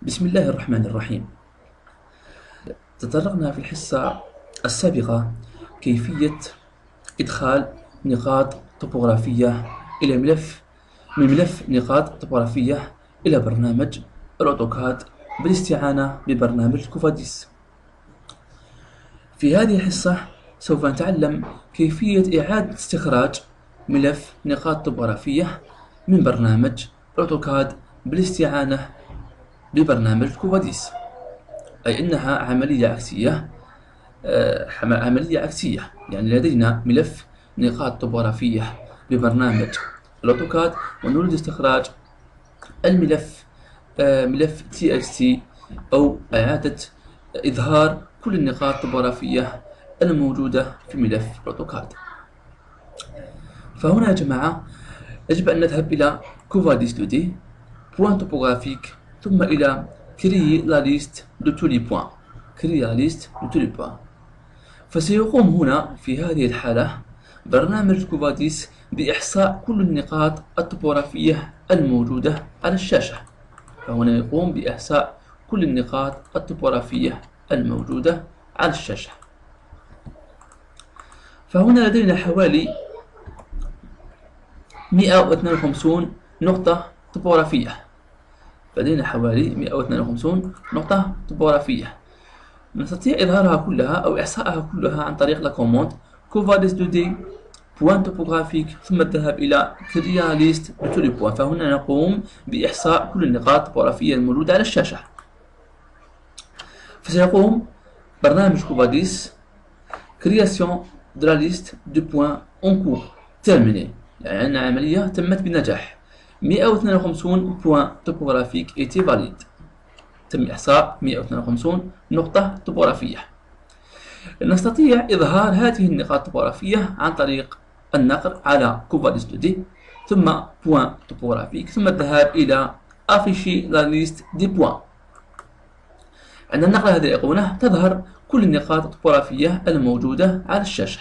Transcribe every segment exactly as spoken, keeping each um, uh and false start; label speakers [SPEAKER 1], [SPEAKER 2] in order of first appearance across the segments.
[SPEAKER 1] بسم الله الرحمن الرحيم. تطرقنا في الحصة السابقة كيفية إدخال نقاط طبوغرافية إلى ملف من ملف نقاط طبوغرافية إلى برنامج الأوتوكاد بالاستعانة ببرنامج كوفاديس. في هذه الحصة سوف نتعلم كيفية إعادة استخراج ملف نقاط طبوغرافية من برنامج الأوتوكاد بالاستعانة ببرنامج كوفاديس، أي أنها عملية عكسية. آه، عملية عكسية يعني لدينا ملف نقاط طبوغرافية ببرنامج الأوتوكاد ونريد استخراج الملف آه، ملف تي اكس تي أو إعادة إظهار كل النقاط الطبوغرافية الموجودة في ملف الأوتوكاد. فهنا يا جماعة يجب أن نذهب إلى كوفاديس تو دي بوان توبوغرافيك ثم إلى كريي لا ليست دو تو لي بوان كريي لا ليست دو تو لي بوان. فسيقوم هنا في هذه الحالة برنامج كوفاديس بإحصاء كل النقاط الطبوغرافية الموجودة على الشاشة. فهنا يقوم بإحصاء كل النقاط الطبوغرافية الموجودة على الشاشة. فهنا لدينا حوالي مئة واثنين وخمسين نقطة طبوغرافية لدينا حوالي مئة واثنين وخمسين نقطة طبوغرافية. نستطيع إظهارها كلها أو إحصائها كلها عن طريق لا كوموند كوفاديس دو دي بوان توبوغرافيك ثم الذهاب إلى كريا ليست دو لي بوان. فهنا نقوم بإحصاء كل النقاط الطبوغرافية الموجودة على الشاشة. فسيقوم برنامج كوفاديس كرياسيون دو لا ليست دو بوان اون كور تيرميني، يعني أن عملية تمت بنجاح. مئة واثنين وخمسين بوان توبوغرافيك ايتي فاليد، تم إحصاء مئة واثنين وخمسين نقطة طبوغرافية. نستطيع إظهار هذه النقاط الطبوغرافية عن طريق النقر على كوفاديس تو دي ثم بوان توبوغرافيك ثم الذهاب إلى أفيشي لا ليست دي بوان. عند النقر هذه الأيقونة تظهر كل النقاط الطبوغرافية الموجودة على الشاشة.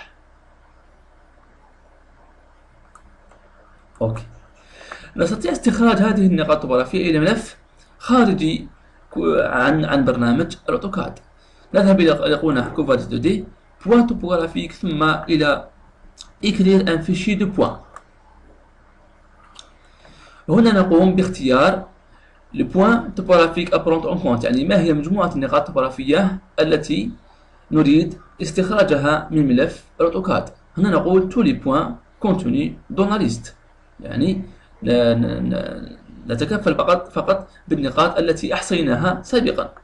[SPEAKER 1] أوكي. نستطيع استخراج هذه النقاط الطبوغرافية إلى ملف خارجي عن عن برنامج الأوتوكاد. نذهب إلى الأيقونة كوفاديس تو دي بوان توبوغرافيك ثم إلى écrire un fichier de points. هنا نقوم باختيار le point topographique à prendre en compte، يعني ما هي مجموعة النقاط الطبوغرافية التي نريد استخراجها من ملف الأوتوكاد. هنا نقول tous les points contenus dans la liste، يعني نتكفل فقط فقط بالنقاط التي أحصيناها سابقا.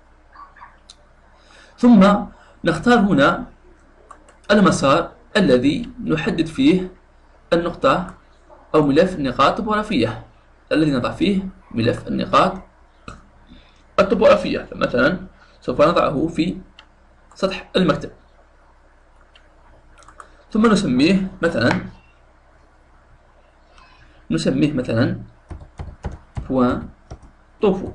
[SPEAKER 1] ثم نختار هنا المسار الذي نحدد فيه النقطة أو ملف النقاط الطبوغرافية الذي نضع فيه ملف النقاط الطبوغرافية. فمثلا سوف نضعه في سطح المكتب ثم نسميه مثلا نسميه مثلا بوان طوفو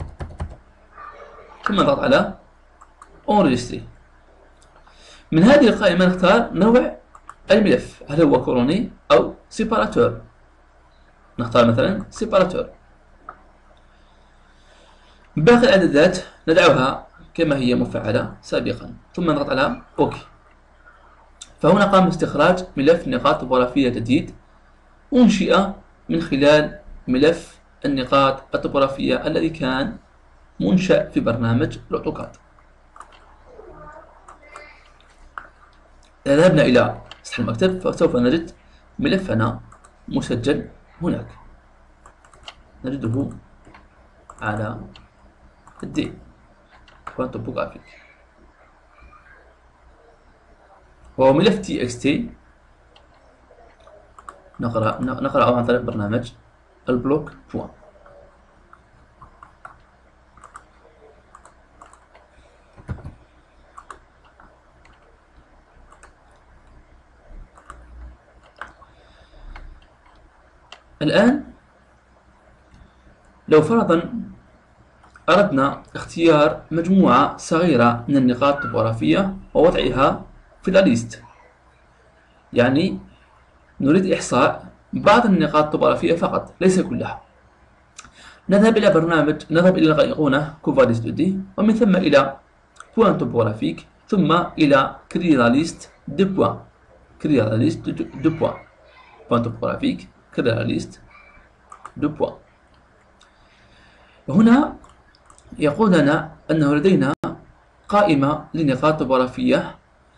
[SPEAKER 1] ثم نضغط على enregistrer. من هذه القائمة نختار نوع الملف، هل هو كولوني أو سيباراتور. نختار مثلا سيباراتور. باقي الإعدادات ندعوها كما هي مفعلة سابقا ثم نضغط على أوكي. فهنا قام باستخراج ملف نقاط طبوغرافية جديد أنشئ من خلال ملف النقاط الطبوغرافية الذي كان منشأ في برنامج الأوتوكاد. إذا ذهبنا إلى سطح المكتب فسوف نجد ملفنا مسجل هناك، نجده على الدي بوان توبوغرافيك وهو ملف تي اكس تي نقرأ نقرأه عن طريق برنامج البلوك بوان. الآن لو فرضا أردنا اختيار مجموعة صغيرة من النقاط الطبوغرافية ووضعها في الليست، يعني نريد إحصاء بعض النقاط الطبوغرافية فقط ليس كلها. نذهب إلى برنامج نذهب إلى الأيقونة كوفاديس تو دي، ومن ثم إلى بوان توبوغرافيك، ثم إلى كري لا ليست دو بوان، كري لا ليست دو بوان، بوان توبوغرافيك كري لا ليست دو بوان. هنا يقول لنا أنه لدينا قائمة لنقاط توبوغرافية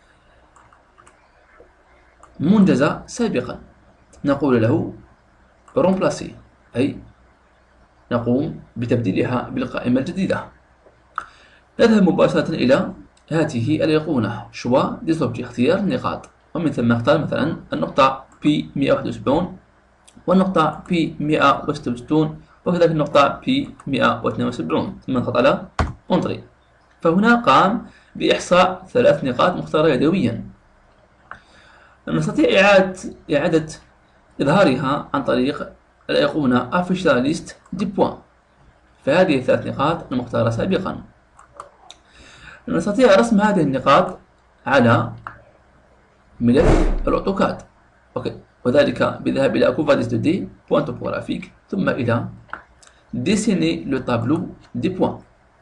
[SPEAKER 1] منجزة سابقا، نقول له رومبلاسي، أي نقوم بتبديلها بالقائمة الجديدة. نذهب مباشرة إلى هذه الأيقونة شوا ديزوبجي، اختيار النقاط، ومن ثم نختار مثلا النقطة بي مئة وواحد وسبعين والنقطة بي مئة وستة وستين وكذلك النقطة بي مئة واثنين وسبعين، ثم نضغط على انطري. فهنا قام بإحصاء ثلاث نقاط مختارة يدويا. نستطيع إعادة إعادة إظهارها عن طريق الأيقونة Official List دي بوان، فهذه الثلاث نقاط المختارة سابقا. نستطيع رسم هذه النقاط على ملف الأوتوكاد، أوكي، وذلك بالذهاب إلى كوفاديس تو دي بوان توبوغرافيك، ثم إلى ديسيني لو تابلو دي بوان.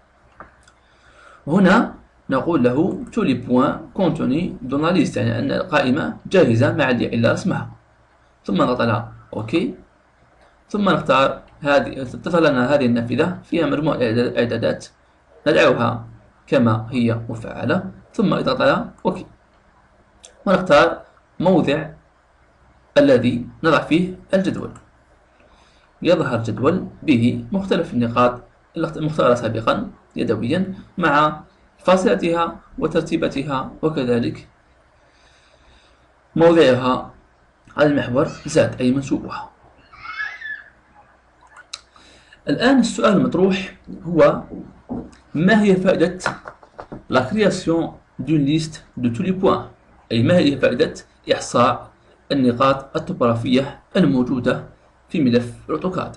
[SPEAKER 1] هنا نقول له تو لي بوان كونتوني دون لا ليست، يعني أن القائمة جاهزة ما علي إلا رسمها، ثم نضغط على أوكي، ثم نختار هذه، تظهر لنا هذه النافذة فيها مجموعة إعدادات ندعوها كما هي مفعلة، ثم اضغط على أوكي، ونختار موضع الذي نضع فيه الجدول. يظهر جدول به مختلف النقاط المختارة سابقا يدويا مع فاصلتها وترتيبتها، وكذلك موضعها على المحور زاد أي منسوبها. الآن السؤال المطروح هو: ما هي فائدة la création d'une liste de tous les points؟ أي ما هي فائدة إحصاء النقاط التوبوغرافية الموجودة في ملف الأوتوكاد؟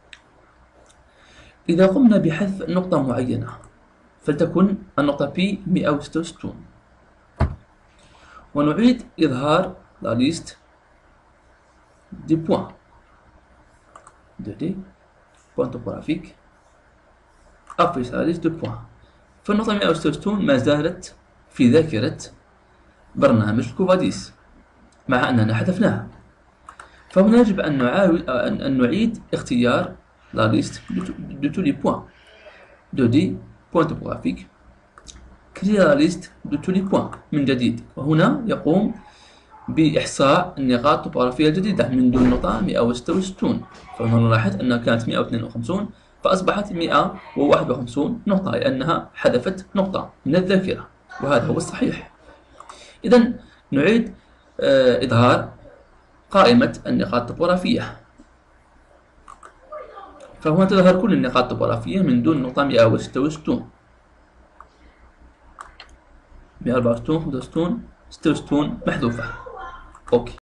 [SPEAKER 1] إذا قمنا بحذف نقطة معينة فلتكن النقطة بي مئة وستة وستين، ونعيد إظهار la liste des points deux D بوان توبوغرافيك أفرز على ليست دو بوان، فالنقطة مئة وستة وستين ما زالت في ذاكرة برنامج كوفاديس مع أننا حذفناها. فهنا يجب أن نعاود أن نعيد اختيار لا ليست دو تو لي بوان دو دي بوان توبوغرافيك كري لا ليست دو تو لي بوان من جديد، وهنا يقوم بإحصاء النقاط التوبوغرافية الجديدة من دون النقطة مئة وستة وستين. فهنا نلاحظ أنها كانت مئة واثنين وخمسين فأصبحت مئة وواحد وخمسين نقطة، لأنها حذفت نقطة من الذاكرة، وهذا هو الصحيح. إذا نعيد آه إظهار قائمة النقاط التوبوغرافية، فهنا تظهر كل النقاط التوبوغرافية من دون النقطة مئة وستة وستين، مئة وأربعة وستين، خمسة وستين، ستة وستين محذوفة. أوكي.